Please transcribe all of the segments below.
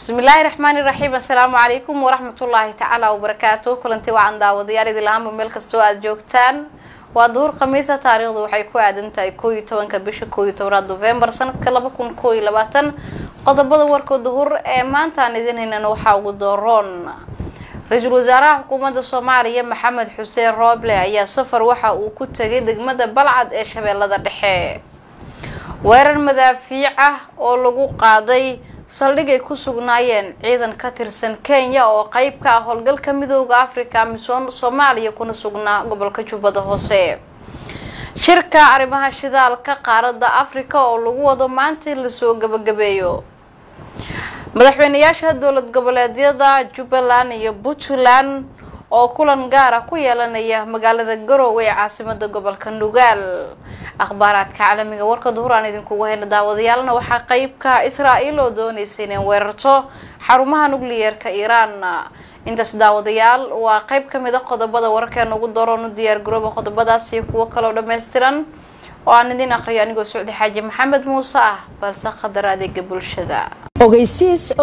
بسم الله الرحمن الرحيم. السلام عليكم ورحمة الله تعالى وبركاته. كلنتي وعن داوديال إذا لهم بملك استوى جوكتان وظهور خميسة تاريخ وحي كوي عدنتي كوي توان كبيش كوي توراد نوفمبر سنة كلابكم كوي لباتن قد بدو وركو ظهور مان تان إذن هنا نوحا ودورون رئيس وزراء حكومة الصومالية محمد حسين روبلي أي سفر وحا وكنت جيد مدى بلعد إيش هبل دحي weerar madaafiic ah oo lagu qaaday saldhig ay ku sugnaayeen ciidan ka tirsan Kenya oo qayb ka ah howlgalka midowga Afrika amisom Soomaaliya kuna sugnaa gobolka Jubbada Hoose. Shirka arrimaha shidaalka qaaradda Afrika oo lagu wado maanta la soo gabagabeeyo. Madaxweynayaasha dowlad goboleedyada Jubbaland iyo Puntland oo kulan gaar ah ku yeelanaya magaalada Garowe ee caasimadda gobolka Nugaal. akhbaaraadka caalamiga warka duhuraan idinku wahayna daawadayaalna waxa qayb ka Israa'iil oo doonaysa inay weerarto xarumaha nukliyeerka Iran. intaas daawadayaal waa qayb kamid ah qodobada wararkeena ugu dooran u diyaar garooba qodobadaas iyo kuwa kale oo dhameystiran oo aan idin akhriyo anigoo Suudi Xaaji Maxamed Muuse ah balse qadar adeega bulshada. ogeysiis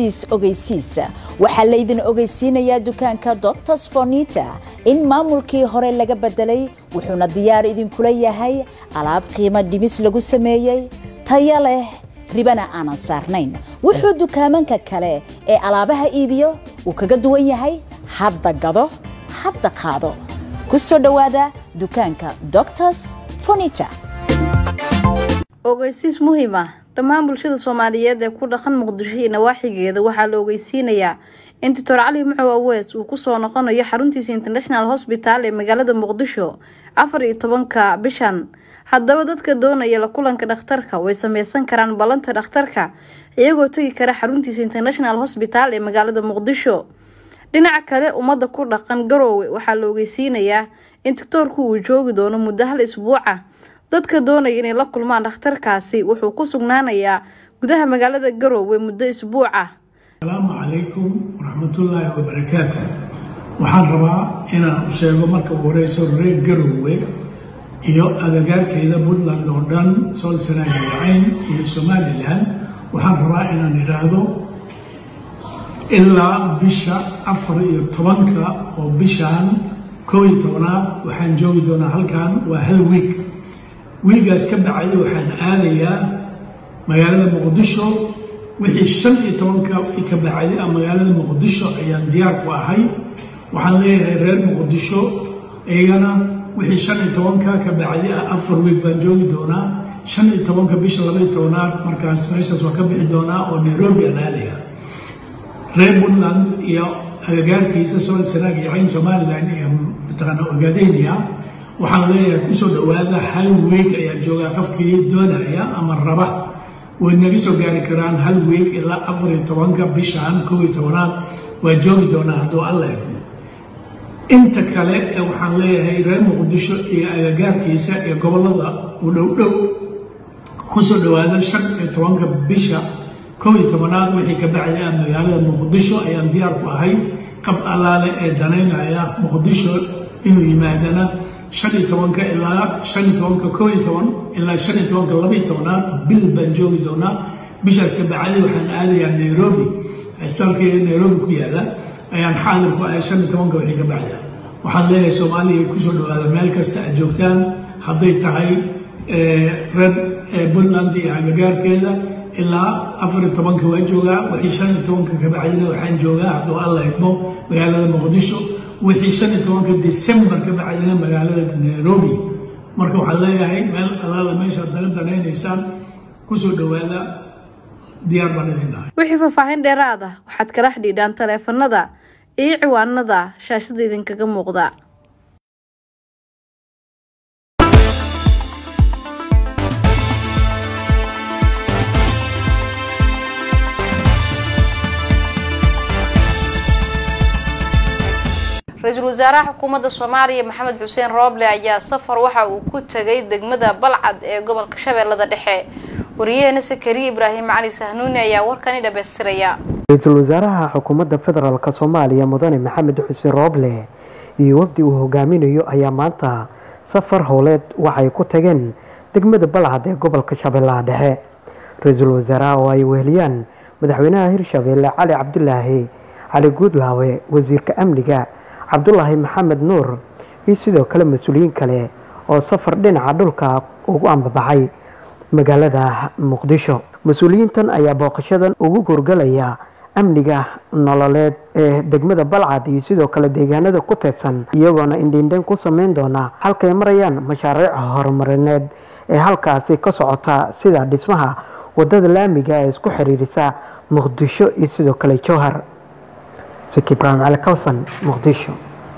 waxa la idin ogeysiinayaa dukaanka Doctors Furniture in maamulkii hore laga bedelay wuxuuna diyaar idin kula yahay alaab qiimo dhimis lagu sameeyay tayo leh ribana aan saarnayn wuxuu dukaamanka kale ee alaabaha iibiyo uu kaga duwan yahay hadda gado hadda qaado ku soo dhawaada dukaanka Doctors Furniture. ogeysiis muhiim ah dhammaan bulshada Soomaaliyeed ee ku dhaqan Muqdisho iyo nawaaxigeeda waxaa la ogeysiinayaa in Dr. Cali Muxuu Awees uu ku soo noqonayo xaruntiisa International Hospital ee magaalada Muqdisho 14 bishan. haddaba dadka doonaya la kulanka dhakhtarka way sameeysan karaan balanta dhakhtarka iyagoo tagi kara xaruntiisa International Hospital ee magaalada Muqdisho. dhinaca kale umada ku dhaqan Garowe waxaa la ogeysiinayaa in doctorku uu joogi doono muddo hal isbuuc ah. dadka doonaya inay la kulmaan dhakhtarkaasi wuxuu ku sugnaanayaa gudaha magaalada Garowe muddo isbuuc ah. Assalamu alaykum warahmatullahi wabarakatuh. waxaan rabaa inaan sheego marka ugu horeyso reer Garowe iyo agagaarkeeda Puntland oo dhan Soolsanaag iyo Somaliland waxaan rabaa inaan iraahdo ilaa bisha 14 oo bishan 11 waxaan joogi doonaa halkan waa hal week. wiigaas ka dhacay waxaan aadayaa magaalada Muqdisho wixii 15 ka dhacay magaalada Muqdisho ayaan diyaar ku ahay. waxaan leeyahay reer Muqdisho ayagana wixii 15 ka dhacay 4 week baan joogi doonaa 15 bisha 12 markaas meeshaas waa ka bixi doonaa oo Nairobi aan aadayaa. reer Puntland iyo agagaarkiisa Soolsanaag iyo Somaliland iyo mataqaana Ogaadeniya waxaan leeyahay ku soo dhawaada hal week ayaa jooga qofkii doonaya ama raba way naga soo gaari karaan hal week ilaa 14 bishan 11 waa joogi doonaa hadduu Allah yarxamo. inta kale waxaan leeyahay reer Muqdisho iyo agagaarkiisa iyo gobolada u dhow ku soo dhawaada 15 bisha 11 wixii ka dhacay magaalada Muqdisho ayaan diyaar ku ahay. qof allaale ee daneynaya Muqdisho inuu yimaadana 15 ilaa 15 ilaa 12 bil baan joogi doonaa. bishaas ka dhacay waxaan aadayaa Nairobi isbitaalka Nairobi ku yaala ayaan xaadir ku ahay 15 wixii ka dhacay. waxaan leeyahay Soomaaliya ku soo dhawaada meel kasta aad joogtaan hadday tahay reer Puntland iyo agagaarkeeda ilaa 14 waa joogaa wixii 15 ka dhacayna waxaan joogaa hadduu Allah yarxamo magaalada Muqdisho wixii 15 December ka dhacayna magaalada Nairobi. marka waxaan leeyahay meel alaala meesha daga daneynaysan ku soo dhawaada diyaar baan idin nahay. wixii faahfaahin dheeraad ah waxaad kala xidhiidhaan taleefanada iyo ciwaanada shaashada idinkaga muuqda. رئيس وزراء حكومة الصومالية محمد حسين روبلي ayaa safar waxa uu ku tagay degmada Balcad ee gobolka Shabeellada Dhexe. wariyahana Sakari Ibrahim Cali Sahnuuni ayaa warkani dhameystiraya. Ra'iisul Wasaaraha Xukuumadda Federaalka Soomaaliya Mudane Maxamed Xuseen Roble iyo wafdi uu hogaaminayo ayaa maanta safar howleed waxay ku tageen degmada Balcad ee gobolka Shabeellaha Dhexe. Ra'iisul Wasaaraha oo ay weheliyaan madaxweynaha Hirshabelle Cali Cabdulaahi Cali Guudlaawe, wasiirka amniga Cabdulaahi Maxamed Nuur iyo sidoo kale mas'uuliyiin kale oo safar dhinaca dhulka ugu ambabaxay magaalada Muqdisho. Mas'uuliyiintan ayaa booqashadan ugu gurgalaya amniga nololeed ee degmada Balcad iyo sidoo kale deegaanada ku teedsan, iyagoona indhiindhan ku sameyn doona halkay marayaan mashaariic horumarineed ee halkaasi ka socota sida dhismaha wadada laamiga ee isku xiriirisa Muqdisho iyo sidoo kale Jowhar. Ibrahim Ali Kalsan, Muqdisho.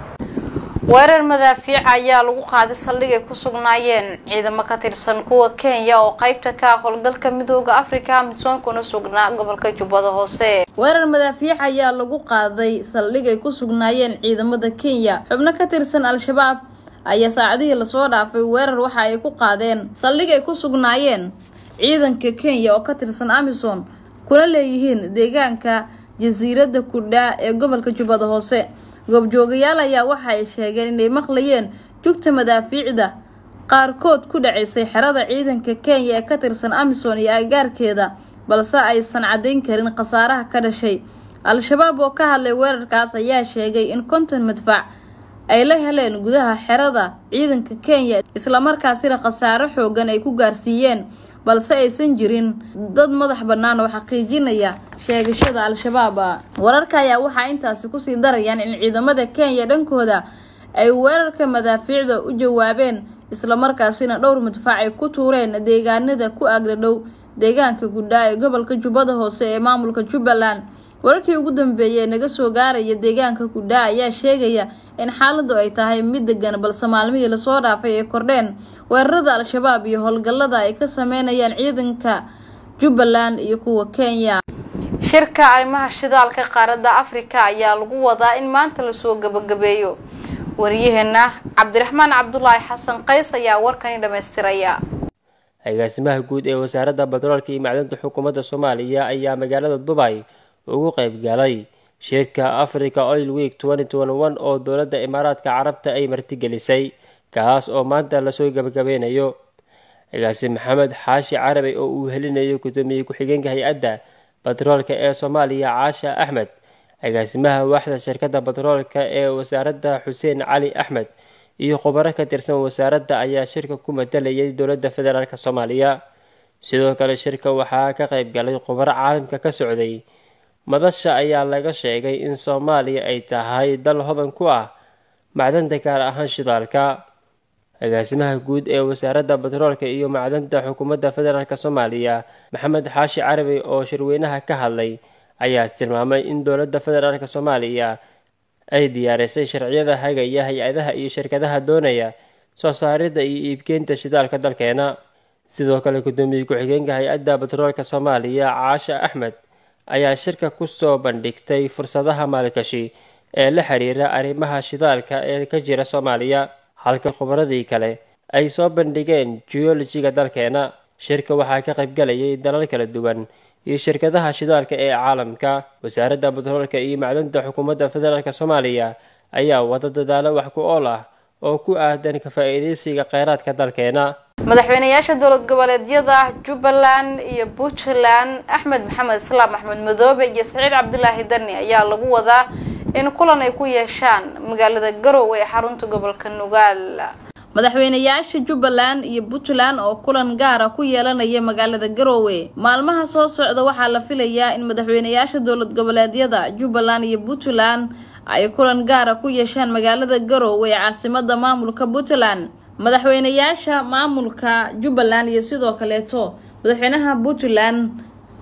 weerar madaafiic ayaa lagu qaaday saldhig ay ku sugnaayeen ciidamo ka tirsan kuwa Kenya oo qaybta ka howlgalka midowga Afrika midsoon kuna sugnaa gobolka Jubbada Hoose. weerar madaafiic ayaa lagu qaaday saldhig ay ku sugnaayeen ciidamada Kenya xubno ka tirsan Al-Shabaab ayaa saacadihii la soo dhaafay weerar waxa ay ku qaadeen saldhig ay ku sugnaayeen ciidanka Kenya oo ka tirsan AMISOM kuna leeyihiin deegaanka jasiiradda Kudha ee gobolka Jubbada Hoose. goobjoogayaal ayaa waxa ay sheegeen inay maqlayeen jugta madaafiicda qaarkood ku dhacaysay xerada ciidanka Kenya ee ka tirsan AMISOM iyo agagaarkeeda, balse aysan cadeyn karin khasaaraha ka dhashay. Al-Shabaab oo ka hadlay weerarkaas ayaa sheegay in 50 madfac ay la heleen gudaha xerada ciidanka Kenya, isla markaasina khasaaro xoogan ay ku gaarsiiyeen, balse aysan jirin dad madax bannaan oo xaqiijinaya sheegashada Al-Shabaab. wararka ayaa waxa intaas ku sii darayaan in ciidamada Kenya dhankooda ay weerarka madaafiicda u jawaabeen, isla markaasina dhowr madfac ay ku tuureen deegaanada ku agdhow deegaanka Kudha ee gobolka Jubbada Hoose ee maamulka Jubbaland. wararkii ugu dambeeyay naga soo gaaraya deegaanka Kudha ayaa sheegaya in xaaladdu ay tahay mid degan, balse maalmihii la soo dhaafay ay kordheen weerarada Al-Shabaab iyo howlgallada ay ka sameynayaan ciidanka Jubbaland iyo kuwa Kenya. shirka arrimaha shidaalka qaaradda Afrika ayaa lagu wadaa in maanta la soo gabagabeeyo. wariyaheena Cabdiraxmaan Cabdulaahi Xasan Qays ayaa warkani dhameystiraya. agaasimaha guud ee wasaaradda batroolka iyo macdanta xukuumadda Soomaaliya ayaa magaalada Dubai ugu qayb galay shirka Africa Oil Week 2021 oo dowladda Imaaraadka Carabta ay martigelisay, kaas oo maanta la soo gabagabeynayo. agaasime Maxamed Xaashi Carabi oo uu helinayo gudoomiye ku-xigeenka hay'adda batroolka ee Soomaaliya Caasha Axmed, agaasimaha waaxda shirkadda batroolka ee wasaaradda Xuseen Cali Axmed iyo khubaro ka tirsan wasaaradda ayaa shirka ku matalayay dowladda federaalka Soomaaliya. sidoo kale shirka waxaa ka qayb galay khubaro caalamka ka socday. madasha ayaa laga sheegay in Soomaaliya ay tahay dal hodan ku ah macdanta gaar ahaan shidaalka. agaasimaha guud ee wasaaradda batroolka iyo macdanta xukuumadda federaalka Soomaaliya Maxamed Xaashi Carabi oo shirweynaha ka hadlay ayaa tilmaamay in dowladda federaalka Soomaaliya ay diyaarisay sharciyada hagaya hay'adaha iyo shirkadaha doonaya soo saaridda iyo iibkeynta shidaalka dalkeena. sidoo kale gudoomiye ku-xigeenka hay'adda batroolka Soomaaliya Caasha Axmed ayaa shirka ku soo bandhigtay fursadaha maalgashi ee la xiriira arrimaha shidaalka ee ka jira Soomaaliya, halka khubaradii kale ay soo bandhigeen geologiga dalkeena. shirka waxaa ka qayb galayay dalal kala duwan iyo shirkadaha shidaalka ee caalamka. wasaaradda batroolka iyo macdanta xukuumadda federaalka Soomaaliya ayaa wada dadaalo wax ku ool ah oo ku aadan ka faa'iideysiga kheyraadka dalkeena. madaxweynayaasha dowlad goboleedyada Jubbaland iyo Puntland Axmed Maxamed Islaam Axmed Madoobe iyo Saciid Cabdulaahi Dani ayaa lagu wadaa in kulan ay ku yeeshaan magaalada Garowe ee xarunta gobolka Nugaal. madaxweynayaasha Jubbaland iyo Puntland oo kulan gaar ah ku yeelanaya magaalada Garowe maalmaha soo socda waxaa la filayaa in madaxweynayaasha dowlad goboleedyada Jubbaland iyo Puntland ay kulan gaar ah ku yeeshaan magaalada Garowe ee caasimadda maamulka Puntland. madaxweynayaasha maamulka Jubbaland iyo sidoo kaleeto madaxweynaha Puntland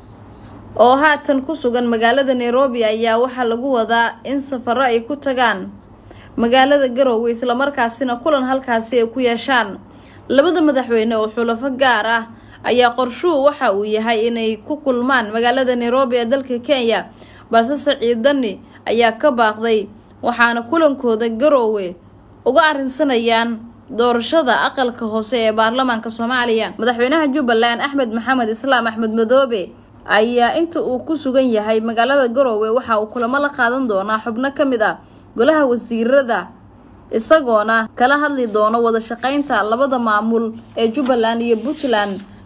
oo haatan ku sugan magaalada Nairobi ayaa waxa lagu wadaa in safaro ay ku tagaan magaalada Garowe isla markaasina kulan halkaasi ay ku yeeshaan. labada madaxweyne oo xulafo gaar ah ayaa qorshuhu waxa uu yahay inay ku kulmaan magaalada Nairobi ee dalka Kenya, balse Saciid Dani ayaa ka baaqday, waxaana kulankooda Garowe uga arrinsanayaan doorashada aqalka hoose ee baarlamaanka Soomaaliya. madaxweynaha Jubbaland Axmed Maxamed Islaam Axmed Madoobe ayaa inta uu ku sugan yahay magaalada Garowe waxa uu kulamo la qaadan doonaa xubno ka mid ah golaha wasiirada, isagoona kala hadli doono wada shaqeynta labada maamul ee Jubbaland iyo Puntland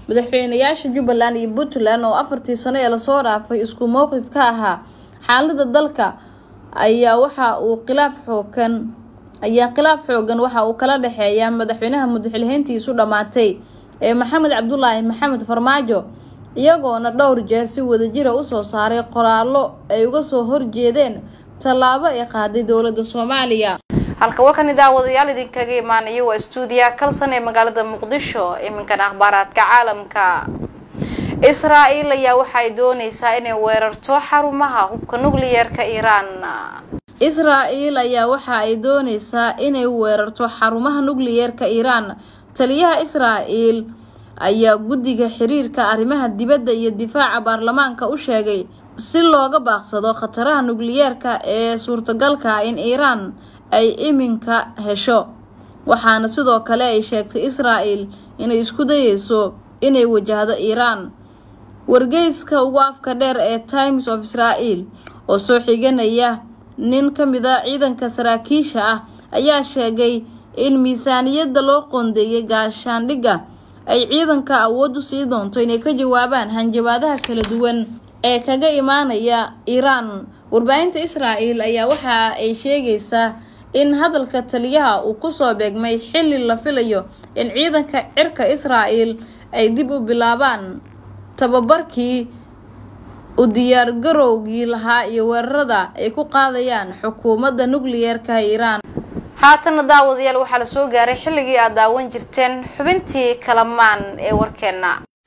madaxweynayaasha Jubbaland iyo Puntland oo 4 sano ee la soo dhaafay isku mowqif ka ahaa xaaladda dalka ayaa waxa uu khilaaf xoogan waxa uu kala dhaxeeyaa madaxweynaha madaxweynaheentiisu dhamaatay ee Maxamed Cabdullaahi Maxamed Farmaajo iyagoona dhowr jeer si wadajir ah u soo saaray qoraallo ay uga soo horjeedeen talaabo ay qaaday dowladda Soomaaliya. halka warkan daawadayaal idinkaga imaanaya waa stuudiyo kalsan ee magaalada Muqdisho iminkan akhbaaraadka caalamka. Israa'iil ayaa waxay doonaysaa inay weerarto xarumaha hubka nukliyeerka Iiraan. Israa'iil ayaa waxa ay doonaysaa inay weerarto xarumaha nukliyeerka Iiraan. taliyaha Israa'iil ayaa guddiga xiriirka arrimaha dibadda iyo difaaca baarlamaanka u sheegay si looga baaqsado khataraha nukliyeerka ee suurtagalka in Iiraan ay iminka hesho. waxaana sidoo kale ay sheegtay Israa'iil inay isku dayayso inay wajahdo Iiraan. wargeyska ugu afka dheer ee Times of Israel oo soo xiganaya nin ka mid ah ciidanka saraakiisha ah ayaa sheegay in miisaaniyadda loo qoondeeyay gaashaandhigga ay ciidanka awood u sii doonto inay ka jawaabaan hanjabaadaha kala duwan ee kaga imaanaya Iiraan. warbaahinta Israa'iil ayaa waxa ay sheegaysaa in hadalka taliyaha uu ku soo beegmay xilli la filayo in ciidanka cirka Israa'iil ay dib u bilaabaan tababarkii u diyaar garowgii lahaa iyo weerarada ay ku qaadayaan xukuumadda nukliyeerka Iiraan. haatan daawadayaal waxaa la soo gaaray xilligii aad daawan jirteen xubintii kalamaan ee warkeena.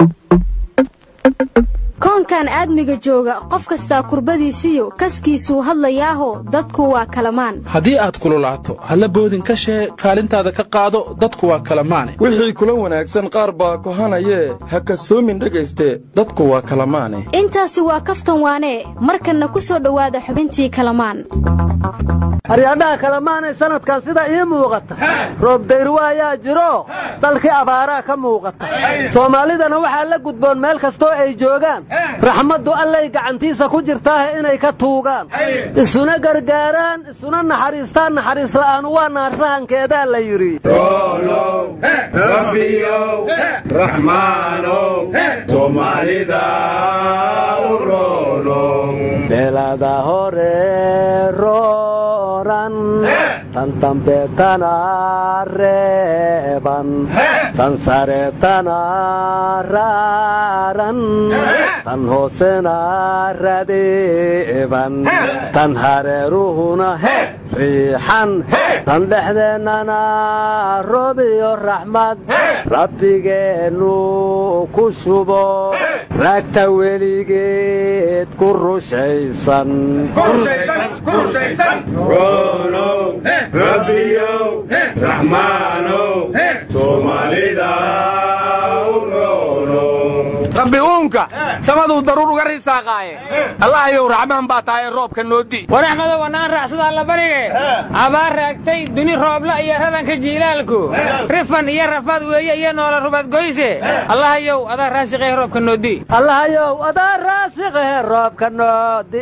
koonkan aadmiga jooga qof kasta kurbadiisiyo kaskiisu hadlayaaho dadku waa kalamaan. haddii aad kululaato halla boodin ka shee kaalintaada ka qaado dadku waa kalamaane. wixii kula wanaagsan qaar baa kohanayee ha kasoomin dhegayste dadku waa kalamaane. intaasi waa kaftan waane markanna ku soo dhowaada xubintii kalamaan. aryadaha kalamaane sanadkan sida ii muuqata roob dayru ayaa jiro dalkii abaaraa ka muuqata. soomaalidana waxaa la gudboon meel kastoo ay joogaan raxmaddu allay gacantiisa ku jirtaa inay ka tuugaan isuna gargaaraan isuna naxariistaan. naxariis la'aan waa naarsahankeedaa la yidhi. rabbiyow raxmaanow soomaalida u roonow beelada hore rooran tan dambe tana reeban tan sare tana raaran tan hoosena radeeban tan hareeruhuna riixan tan dhexdeennana roob iyo raxmad rabbigeennu ku shubo raagta weligeed ku rushaysan. rabbiyow raxmaanow soomaalida u roonow. rabbi uunka samaduu daruur uga risaaqaaye allahayow raxmaan baa tahay roobka noodi. waraxmado wanaan raacsadaa la barige abaar raagtay duni roobla iyo raranka jiilaalku rifan iyo rafaad weeye iyo noola rubad goyse allahayow adaa raasiqee roobka noodi. allahayow adaa raasiqee roobka noodi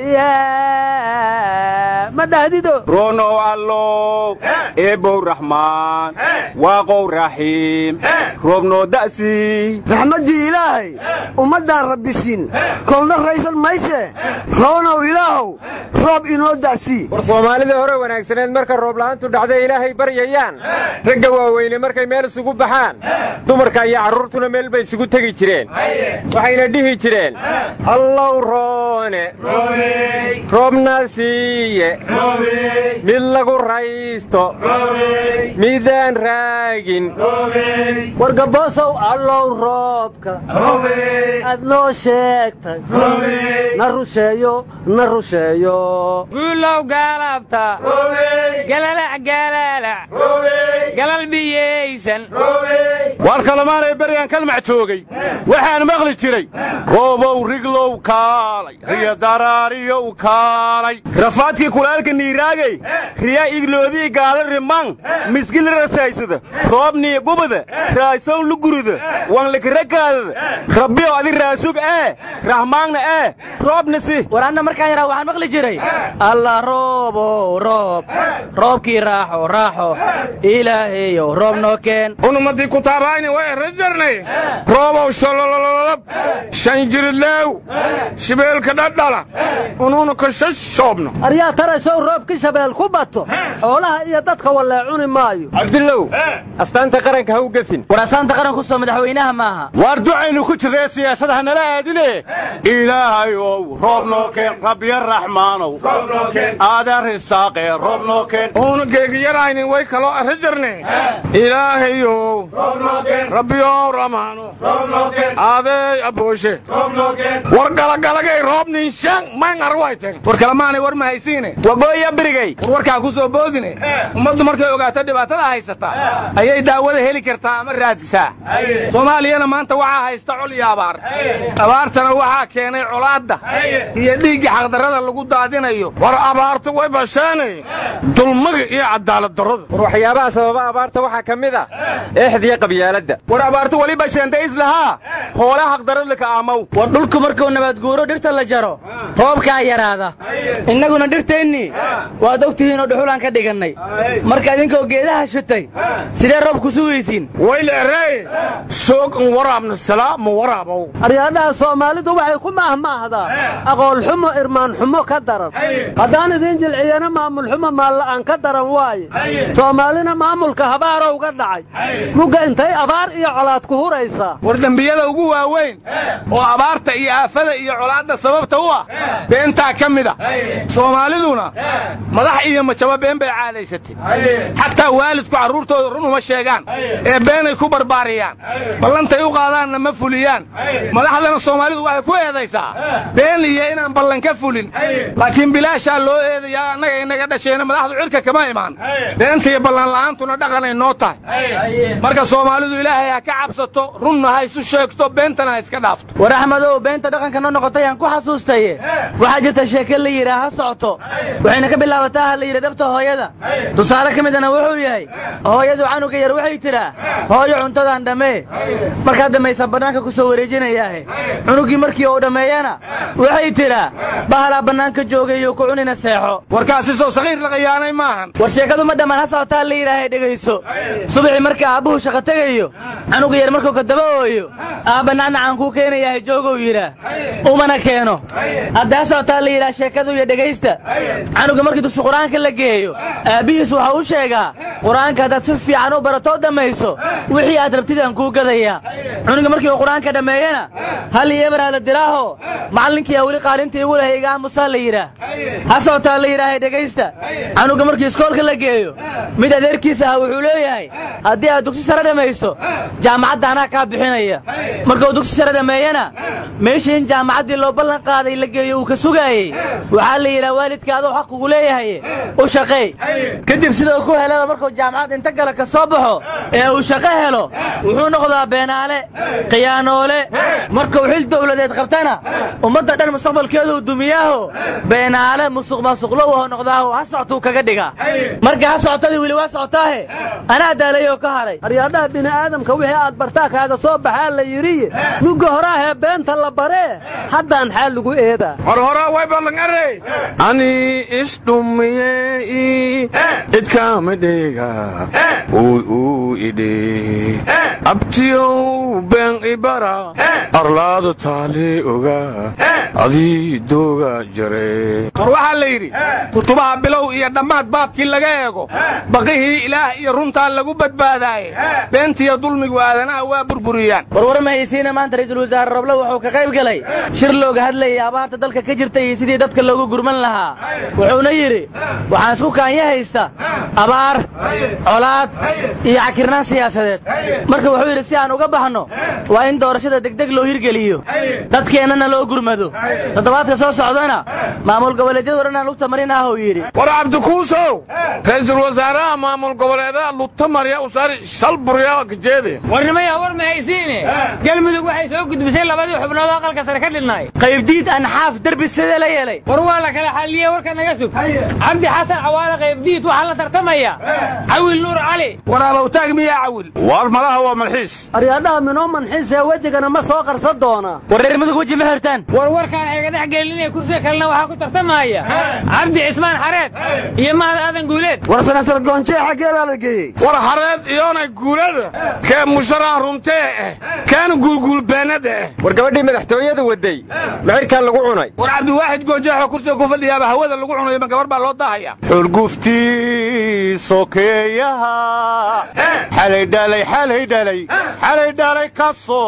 ma dhahdido roonow allow eebow raxmaan waaqow raxiim roobnoo da'si raxmaddii ilaahay ummaddaan rabbisiin kolna raysan mayse roonow ilaahow roob inoo da'si. war soomaalida hore wanaagsaneed marka roob la'aantu dhacday ilaahay baryayaan ragga waaweyne markay meel isugu baxaan dumarka iyo carruurtuna meel bay isugu tegi jireen waxayna dhihi jireen allow roone roobna siiye mid lagu raysto midaan raagin wargaboosow allow roobka aad noo sheegtay na rusheeyo guulow gaalabta galalac galal biyaysan waar kalamaanay beryan kalmac joogay waxaan maqli jiray roobow riglow kaalay riya daraariyow kaalay rafaadkii kulaalka niiraagay riya igloodii gaala rimang miskil rasaysada roobniya gubada raasow lugurida wanlikrakaadada rabbiyow adi raasug raxmaanna roobna si waraanna markaan yaraa waxaan maqli jiray alla roobow roobkii raaxo ilaahayow roob noo keen unumadii kutaaba abayni way rajarnay roobow shalolololab shanjiridlew shibeelka dhadhala unuuna ka shashobno aryaa tarashow roobki shabeel ku bato xoolaha iyo dadka walaa cuni maayo cabdillow astaanta qaranka ha u gafin war astaanta qaranku soo madaxweynaha maaha war ducaynu ku jirnay siyaasadaha nala aadine ilaahayow roob noo keen rabbi raxmaanow roob noo keen aada risaaqe roob noo keen uuna geegiyaraynin way kaloo rajarnay ilaahayow roob noo keen rabbi raxmaano roob noo keen aadey abooshe roob noo keen war galagalagay roob ninshan man arwayten war kalamaanay war ma haysiine wagooya birigay warkaa ku soo boodine ummaddu markay ogaato dhibaatada haysata ayay daawada heli kartaa ama raadisaa soomaaliyana maanta waxaa haysta col iyo abaar abaartana waxaa keenay colaadda iyo dhiigga xaqdarrada lagu daadinayo war abaarta way bashaanay dulmaga iyo cadaalad darrada war waxyaabaha sababa abaarta waxaa ka mid ah eexdiya qabyaaladda war abaarta wali bashaantay islahaa hoolaha xaqdarrada ka aamow war dhulku markuu nabad guuro dhirta la jaro roobkaa yaraada innaguna dhirteennii waad ogtihiin oo dhuxulaan ka dhigannay marka idinkoo geedaha shutay sidee roob ku sugaysiin wayleerey soog an waraabna salaa ma waraabow aryaadhaha soomaalidu waxay ku maahmaahdaa aqoon xumo irmaan xumo ka daran haddaan idiin jilciyana maamul xumo maalla'aan ka daran waaye soomaalina maamulka habaarow ga dhacay mugga intay abaar iyo colaad ku huraysaa war dembiyada ugu waaweyn oo abaarta iyo aafada iyo colaadda sababta u ah beentaa ka mid a soomaaliduna madax iyo majaba been bay caadaysatay xataa waalidku carruurtooda run uma sheegaan ee beenay ku barbaariyaan ballantay u qaadaanna ma fuliyaan madaxdana soomaalidu waxay ku eedaysaa been iyo inaan ballan ka fulin laakiin bilaashaa loo eedayaa annaga inaga dhasheena madaxdu cirka kama imaan beenta iyo ballanla'aantuna dhaqanay noo tahay marka soomaalidu ilaahay ha ka cabsato runna ha isu sheegto beentana ha iska dhaafto war axmedow beenta dhaqanka noo noqotay aan ku xasuustaye waxaa jirta sheeke la yidhaa ha socoto waxayna ka bilaabataa ha la yidhi dhabta hooyada tusaale ka midana wuxuu yahay hooyadu canuga yar waxay tidhaa hooyo cuntadaan dhammee markaad dhammaysa bannaanka ku soo wareejinayaahe cunuggii markii uu dhammeeyana waxay tidhaa bahalaa bannaanka joogayyo ku cunina seexo warkaasi soo saqiir la qayaanay maahan war sheekadu ma dhammaan ha socotaa la yidhaahay dhegayso subaxii marka aabbuhu shaqo tegayo canuga yar markuu kadaba ooyo aabba nacnacaan kuu keenayaahay joogou yidhaah umana keeno hadda ha socotaa la yidhaha sheekadu iyo dhegaysta canuga markii dugsi qur-aanka la geeyo aabbihiis waxaa u sheegaa qur-aanka haddaad si fiican u baratoo dhammayso wixii aad rabtid aan kuu gadayaa cunuga markii uu qur-aanka dhammeeyena hal iyo eberaa la diraaho macallinkiiyaa weli qaalintii igu lehay iga aamusaa la yidhaah ha socotaa la yidhaahay dhegaysta canuga markii iskoolka la geeyo mid adeerkiisa aha wuxuu leeyahay haddii aad dugsi sare dhammayso jaamacadda anaa kaa bixinaya markuu dugsi sare dhammeeyena meeshii in jaamacaddii loo ballan qaaday la geeyo uu ka sugaayey waxaa la yidhaha waalidka adoo xaq kugu leeyahay u shaqeey kadib sidoo ku helaba markuu jaamacad inta gala ka soo baxo ee uu shaqo helo wuxuu noqdaa beenaale khiyaanoole markuu xil dawladeed qabtana ummadda dhan mustaqbalkeedu dumiyaaho beenaale musuqmaasuqlow oo noqdaaho ha socotuu kaga dhigaa marka ha socotadii weli waa socotaahe anaa daalayoo ka haray aryaadhaha bini'aadamka wixii aad bartaa kaaga soo baxaa la yidhi mugga horaahee beenta la baree haddaan xaal lagu eedaa horaa way ballan arey ani isdhumiyey idkaama dheega uu idhe abtiyow been ibara arlaada taale oga adii dooga jare war waxaa la yidhi kutubaha bilow iyo dhammaad baabkii laga eego baqihii ilaah iyo runtaan lagu badbaadaaye beentiya dulmigu aadanaha waa burburiyaan warwar ma haysiina maanta ra'iisul wasaare roble wuxuu ka qayb galay shir looga hadlayay abaarta dalka ka jirta iyo sidii dadka loogu gurman lahaa wuxuuna yidhi waxaan isku kaanya haysta abaar colaad iyo cakirnaan siyaasadeed marka wuxuu yidhi si aan uga baxno waa in doorashada degdeg loo hirgeliyo dadkeennana loo gurmado toddobaadka soo socdana maamul goboleedyadu dhan aan lugta marin ah uu yidhi war cabdikuusow ra'iisul wasaaraha maamul goboleedaha lugta marya u saari shal buryaa kajeede warnimaya war ma haysiine galmudug waxay soo gudbisay labadii xubnood oo aqalka sare ka dhilnay qaybdiid anxaaf af derbi sidee la yeelay war waa la kala xaliyey warka naga sug cabdi xasan cawaale qaybdiid waxaa la tartamaya cawil nuur cali waraalow taag miyaa cawil war malaha waa malxiis aryaadhaha minoo manxiisee wejigana ma soo qarsan doona war reer mudug weji ma xirtaan war warkaan ayga dhex gelinaya kursiga kalena waxaa ku tartamaya cabdi cismaan xareed iyo mahad aadan guuleed war sanatar goonjee xaggee baa la geeyey war xareed iyoonay guulada kee musharax runtee kaana guulguulbeenada war gabadhii madaxtooyada waday maxirkaan lagu cunay war cabdiwaaxid goonjeexoo kursiga ku fadhiyaaba hawada lagu cunayo ma gabar baa loo daahaya xurguftii sokeeyaha xalay dhalay ka soo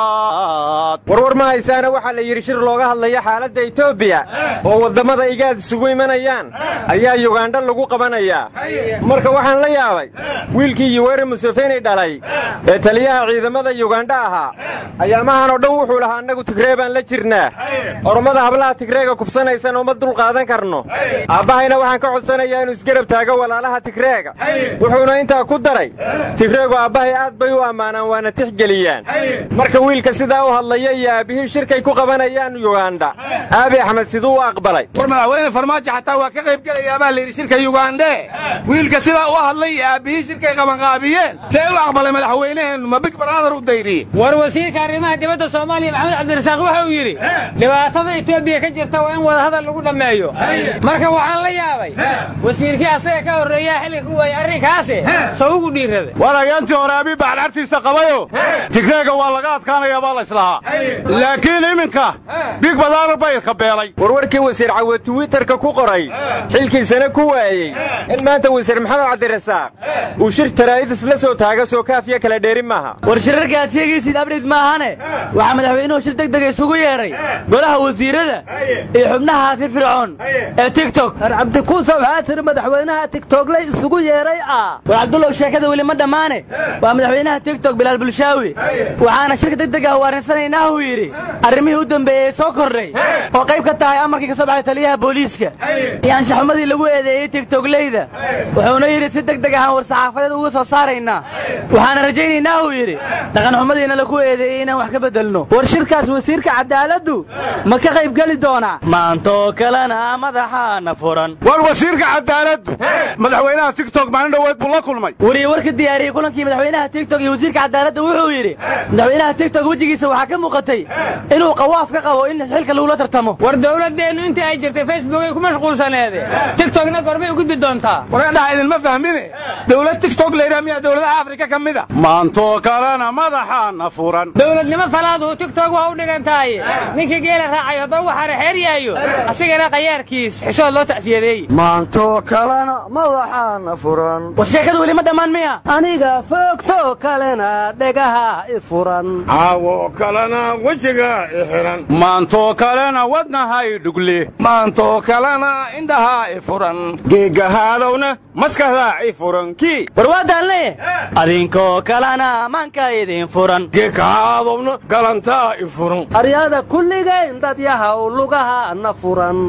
qaad warwar ma haysaana waxaa la yidhi shir looga hadlaya xaaladda etoobiya oo waddamada igaad isugu imanayaan ayaa yugandha lagu qabanayaa marka waxaan la yaabay wiilkii yuweri museveni dhalay ee taliyaha ciidamada yugandha ahaa ayaamahan oo dhan wuxuu lahaa annagu tigree baan la jirnaa ormada hablaha tigreega kufsanaysan oo ma dul qaadan karno aabbahayna waxaan ka codsanayaa inuu isgarab taago walaalaha tigreega wuxuuna intaa ku daray tigreegu aabbahay aad bay u ammaanaan waana tixgeliyaan marka wiilka sidaa u hadlaya iyo aabbihii shirkay ku qabanayaan yugandha aabi axmed siduu u aqbalay war madaxweyne farmaajo xataa waa ka qayb gelayaa baa layidhi shirka yugandhe wiilka sidaa u hadlay iyo aabbihii shirkay qabanqaabiyeen see u aqbalay madaxweyneheennu ma big brother u dayriyey war wasiirka arrimaha dibadda soomaaliya maxamed cabdirasaaq waxa uu yidhi dhibaatada etoobiya ka jirta waa in wadahadal lagu dhammeeyo marka waxaan la yaabay wasiirkii asaga ka horreeyaa xilli ku waayey arrinkaasi soo ugu dhiirada walayaantii hore abi bacdhartiisa qabayo tigreega waa laga adkaanayaa baa la islahaa laakiin iminka big brother bay kabeelay warwarkii wasiir cawad twitterka ku qoray xilkiisana ku waayey in maanta wasiir maxamed cabdirasaaq uu shir taraa'idis la soo taaga soo kaafiya kala dheeri maaha war shirarka aad sheegaysid abrid maahane waxaa madaxweynuhu shir degdega isugu yeedhay golaha wasiirada iyo xubnaha firfircoon ee tiktok har cabdikuusa waxaa tiri madaxweynaha tiktokley isugu yeedhay war cabdullow sheekada weli ma dhammaane waa madaxweynaha tiktok bilaal bulshaawi waxaana shirka degdega u arrinsanaynaa uu yidhi arrimihii u dambeeyey soo kordhay oo qayb ka tahay amarkii ka soo baxay taliyaha booliiska iyo anshaxumadii lagu eedeeyey tiktokleyda wuxuuna yidhi si degdeg ahaan war saxaafadeed uga soo saaraynaa waxaana rajaynaynaa uu yidhi dhaqanxumadiina lagu eedeeyey inaan wax ka beddelno war shirkaas wasiirka cadaaladdu ma ka qayb geli doonaa maantoo kalena madaxaana furan war wasiirka cadaaladdu madaxweynaha tiktok maalin dhoweed buu la kulmay wariye warka diyaariyey kulankii madaxweynaha tiktok iyo wasiirka cadaaladda wuxuu yidhi madaxweynaha tiktok wejigiisa waxaa ka muuqatay inuu qawaaf ka qabo in xilka lagula tartamo war dawladdeennu intii ay jirtay facebook ay ku mashquulsaneede tiktokna gorbay u gudbi doontaa wargadhaha idinma fahmine dawlad tiktok layidhaha miyaa dawladaha afrika ka mida maantoo kalena madaxaana furan dawladnimo falaaduhu tiktok waa u dhigan tahay ninkii geela raacay haddoo waxaana xeer yaayo asigana qayaarkiis xishood loo ta'siyadeeyey maantoo kalena madaxaana furan war sheekada weli ma dhammaan miya aniga foogtoo kalena dhegaha i furan caawo kalena wejiga i xiran maantoo kalena wadnahay dhugle maantoo kalena indhaha i furan geegahaadowna maskaxdaa i furan kii war waa daalne adinkoo kalena maanka idin furan geekahaadowna galantaa i furan aryaada kulligayn dad yahaw lugaha na furan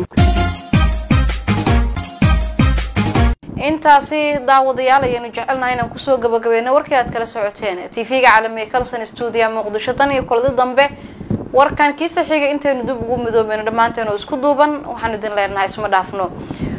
intaasi daawadayaal ayaynu jecelnahay inaan kusoo gabagabayno warkii aad kala socoteen tv-ga caalamiga kalson stuudiya muqdisho tan iyo kuladi dambe warkan kiisa xiga intaynu dib ugu midoobayno dhammaanteenu isku duuban waxaan idin leenahay isma dhaafno